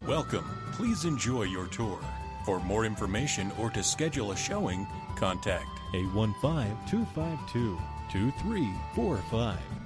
Welcome. Please enjoy your tour. For more information or to schedule a showing, contact 815-252-2345.